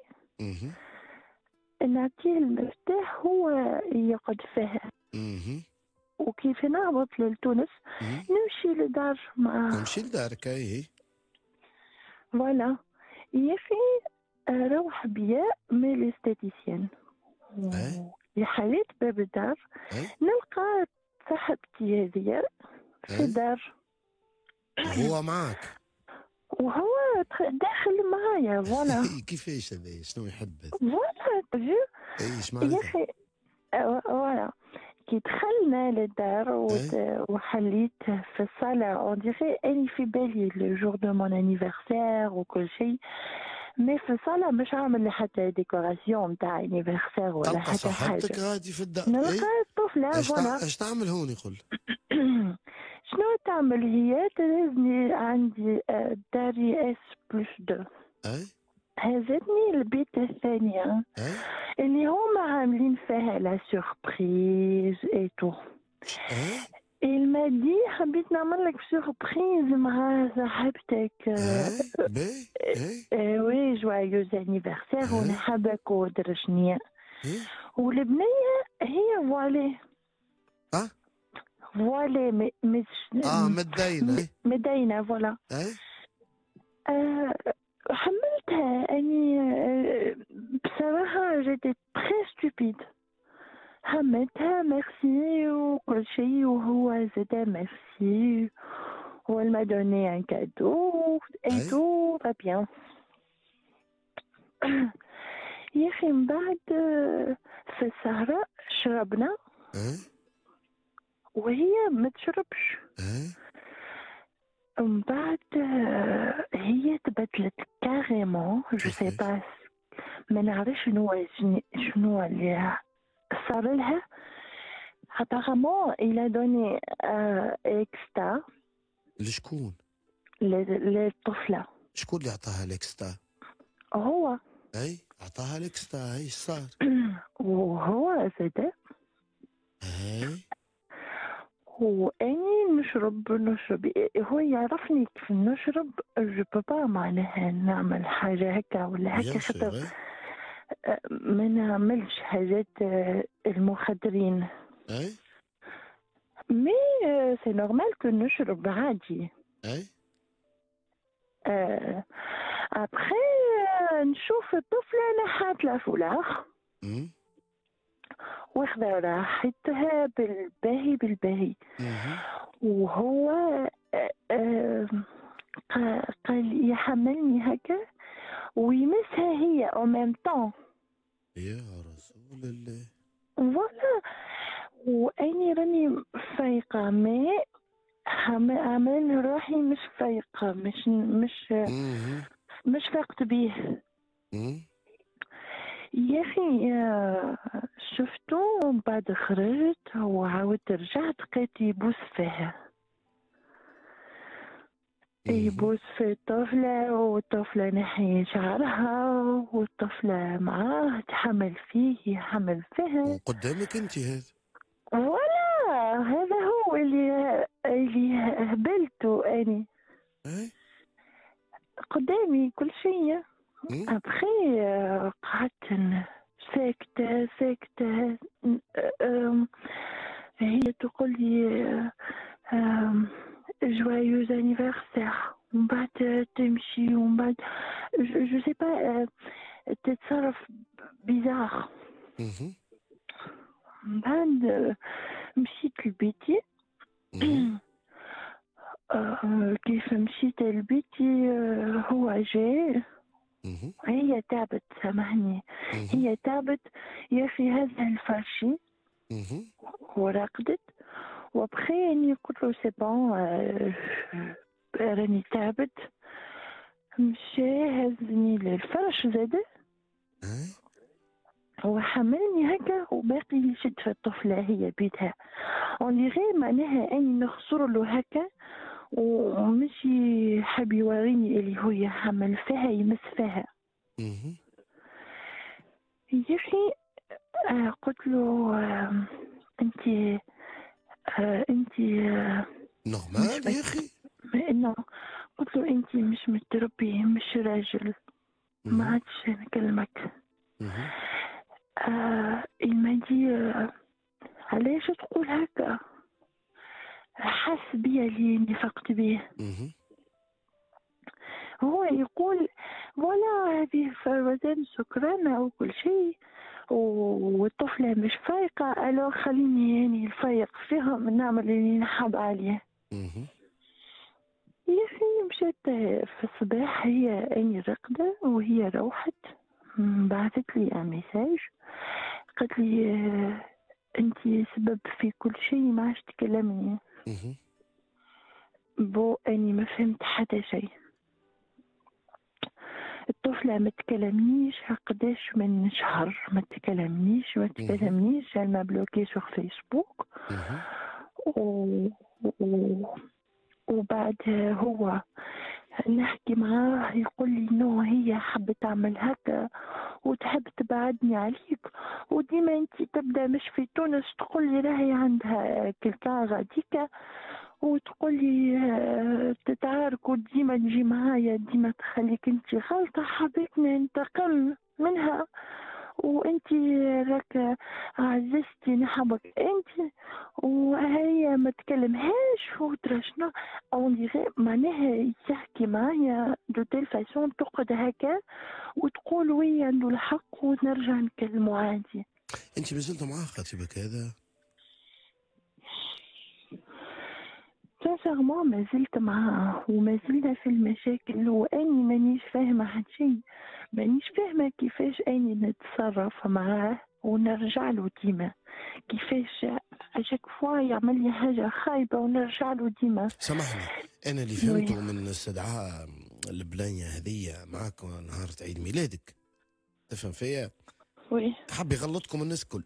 نعطيه المفتاح هو يقعد فيها. وكيف نهبط لتونس نمشي لدار معاه. نمشي لدارك فوالا. يا اخي روح بيا من الاستاتيسيان. حليت باب الدار نلقى صاحبتي هذه في الدار. وهو معك؟ وهو داخل معايا. فوالا. كيفاش هذا؟ شنو يحب؟ فوالا ايش معناتها؟ يا اخي فوالا كي دخلنا للدار وحليت في الصالة اون ديغي اني في بالي لو جور دو مون انيفرسير وكل شيء، مي في الصالة مش عامل حتى ديكوراسيون تاع انيفرسير ولا حتى حاجة. صاحبتك غادي في الدار نلقى الطفلة. فوالا اش تعمل هون يقول؟ شنو تعمل هي؟ تهزني عندي داري S+2. هزتني البيت الثانية اللي هما عاملين فيها لا سوربريز اي تو. Il m'a dit حبيت نعمل لك سوربريز مع صاحبتك. وي جوايوز انيفرسير ونحبك ودرشني. والبنية هي فوالي مدينة فوالا. حملتها اني بصراحة جيت تري ستوبيد. حملتها ميرسي وكل شيء وهو زاد ميرسي وelle m'a donné un cadeau et tout va bien. يا اخي من بعد في السهرة شربنا وهي ما تشربش. من بعد هي تبدلت كاريمون. جو سي با ما نعرفش شنو اللي صار لها. apparemment il a donné اكستا. لشكون؟ للطفلة. شكون اللي عطاها الاكستا؟ هو. عطاها الاكستا. ايش صار؟ وهو زاد. واني نشرب هو يعرفني كيف نشرب. جو با معناها نعمل حاجه هكا ولا هكا خاطر ما نعملش حاجات المخدرين. مي سي نورمال كو نشرب عادي. ابخي نشوف الطفله نحات لا فولاغ واخذة راحتها بالباهي. وهو قال يحملني هكا ويمسها هي او ميم طون. يا رسول الله. فوالا. واني راني فايقة مي عمل روحي مش فايقة، مش فاقت بيه. يا اخي شفتو بعد خرجت وعاودت رجعت لقيت يبوس فيها، يبوس في الطفلة، والطفلة نحي شعرها، والطفلة معاه تحمل فيه يحمل فيها. وقدامك انت هذا؟ ولا هذا هو اللي هبلته اني قدامي كل شيء. أبخي قعدت ساكتة. هي تقول لي joyeux anniversaire، ومن بعد تمشي، ومن بعد جو سي با تتصرف بيزار. من بعد مشيت لبيتي. كيف مشيت لبيتي هو جاي. هي تعبت، سامحني، هي تعبت يا اخي. هذا الفرشي ورقدت، وبخي اني قلت له سي بون راني تعبت. مشى هزني للفرش زاده وحملني هكا، وباقي يشد في الطفله هي بيتها. اون غير معناها اني نخسر له هكا، ومشي حاب يوريني اللي هو يحمل فيها يمس فيها. يا اخي قلت له انت نورمال يا اخي. قلت له انت مش متربي، مش راجل، ما عادش نكلمك. المادي علاش تقول هكا؟ حاس بيا اللي نفقت بيه. هو يقول ولا هذه فروزان سكرانة وكل شيء، والطفلة مش فايقة، ألو خليني يعني نفيق فيهم نعمل اللي نحب عليه. يا أخي مشيت في الصباح، هي أني رقدة وهي روحت، بعثت لي ميساج قالت لي أنتي سبب في كل شيء، ما عادش تكلمني. بو أني ما فهمت حتى شيء. الطفلة ما تكلمنيش قداش من شهر، ما تكلمنيش ما بلوكي سور فيسبوك. وبعد هو نحكي معاه يقول لي نو، هي حبت تعمل هكا وتحب تبعدني عليك، وديما انت تبدا مش في تونس تقول لي راهي عندها كلكا غاديكا، وتقول لي تتعارك وديما تجي معايا، ديما تخليك انت غلطة، حبيت ننتقم منها، وانت راك عززتي نحبك انت، وهي ما تكلمهاش وترى شنو او معناها يحكي معايا دو تيل فاسون، تقعد هكا وتقول وي عنده الحق ونرجع نكلمو عادي. انت مازلت معاه خطيبك هذا؟ سانسيرمون ما زلت معاه وما زلنا في المشاكل، واني مانيش فاهمه حد شيء، مانيش فاهمه كيفاش اني نتصرف معاه ونرجع له ديما، كيفاش اشاك فوا يعمل لي حاجه خايبه ونرجع له ديما. سامحني، انا اللي فهمته من استدعاء البلانية هذه معاك نهار عيد ميلادك، تفهم فيا؟ وي حاب يغلطكم الناس كل.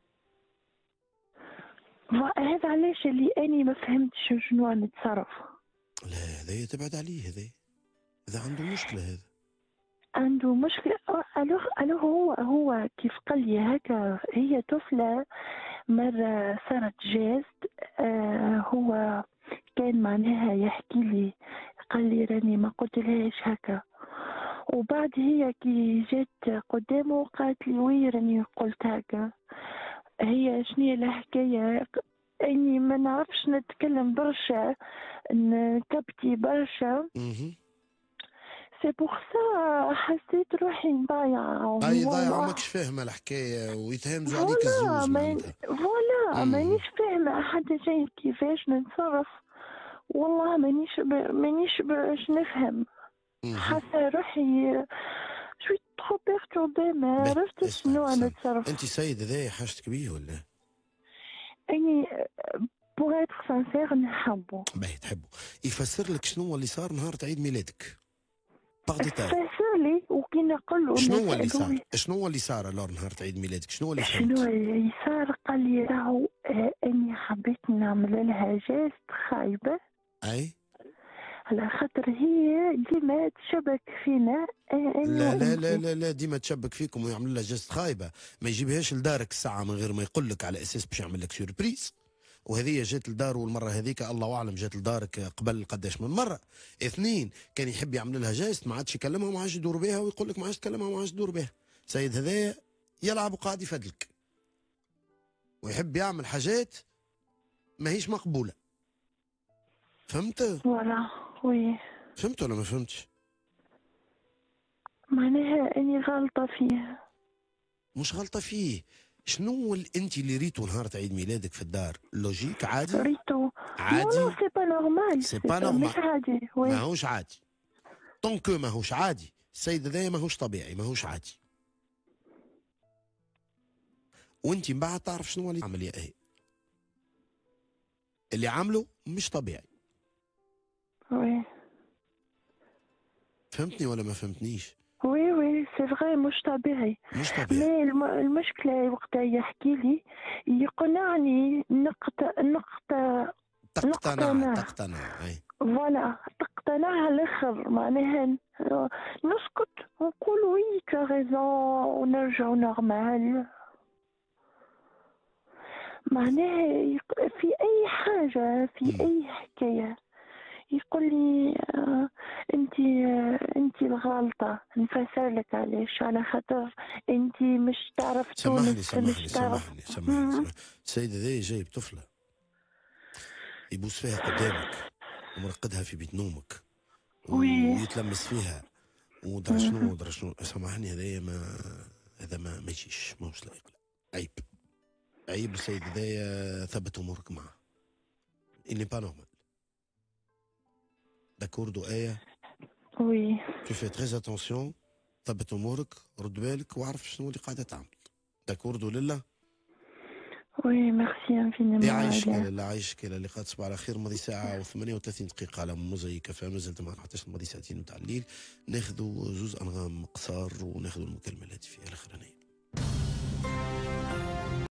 هذا علاش اللي اني ما فهمتش شنو نتصرف. لا هذا تبعد عليه، هذا عنده مشكله، هذا عنده مشكله. الو هو كيف قال لي هكا، هي طفله مره صارت جاست، هو كان معناها يحكي لي، قال لي راني ما قلت لهاش هكا، وبعد هي كي جات قدامه قالت لي وي راني قلت هكا. هي شنية الحكاية؟ اني ما نعرفش نتكلم برشا، نكبتي برشا، سي بوغ سا حسيت روحي ضايعة. اي ضايعة ماكش فاهمة الحكاية ويتهمزوا عليك الزوز معناتها. فوالا مانيش فاهمة حتى شيء كيفاش نتصرف. والله مانيش باش نفهم. حاسة روحي شوي ترو بيرتوربي، ما عرفتش شنو نتصرف. انت سيد هذايا حاجتك بيه ولا؟ اني بوغ اتر سانسير نحبو. باهي تحبه. يفسر لك شنو اللي صار نهار عيد ميلادك؟ فسر لي وكي نقول له شنو اللي صار؟ شنو اللي صار لور نهار عيد ميلادك؟ شنو اللي فهمت؟ شنو اللي صار؟ قال لي راهو اني حبيت نعمل لها جاست خايبه. اي على خاطر هي ديما تشبك فينا. لا لا لا لا لا ديما تشبك فيكم ويعمل لها جاست خايبه، ما يجيبهاش لدارك الساعه من غير ما يقول لك، على اساس باش يعمل لك سوربريز. وهذه جات لداره، والمره هذيك الله اعلم جات لدارك قبل قداش من مره. اثنين، كان يحب يعمل لها جاست ما عادش يكلمها وما عادش يدور بها، ويقول لك ما عادش تكلمها وما عادش تدور بها. سيد هذايا يلعب وقاعد يفدلك ويحب يعمل حاجات ماهيش مقبوله. فهمت؟ فوالا وي. فهمت ولا ما فهمتش؟ معناها اني غلطه فيه. مش غلطه فيه. شنو انت اللي ريتو نهار عيد ميلادك في الدار؟ لوجيك عادي؟ ريتو عادي؟ لا سي با نورمال. سي با نورمال، مش عادي. ماهوش عادي. طونكو ماهوش عادي، السيد هذايا ماهوش طبيعي، ماهوش عادي. وانت من بعد تعرف شنو اللي عمل. يا ايه اللي عمله مش طبيعي. وي فهمتني ولا ما فهمتنيش؟ وي سي فغي مش طبيعي. مش طبيعي. مي المشكله وقتها يحكي لي يقنعني تقتنع اي فوالا تقتنع على الاخر. معناها نسكت ونقول وي كا ريزون ونرجعو نورمال. معناها في اي حاجه في اي حكايه يقول لي انت الغلطه. نفسر لك علاش، على خاطر انت مش تعرف تونس. سامحني. السيد هذا جايب طفله يبوس فيها قدامك ومرقدها في بيت نومك ويتلمس فيها ودرا شنو. سامحني هذا ما يجيش، ماهوش لائق. عيب السيد هذايا ثبت امورك معه. إني با نورمال. داكوردو آية؟ وي تو في تريز اتونسيون، ثبت امورك، رد بالك واعرف شنو اللي قاعده تعمل. داكوردو لله؟ وي ميرسي انفينيمون. يعيشك الى اللقاء. تصبح على خير. ماضي ساعه و38 دقيقه على موزايك فهم. مازلت معنا حتى ماضي ساعتين نتاع الليل. ناخذوا زوز انغام قصار وناخذوا المكالمه الهاتفيه الاخرانيه.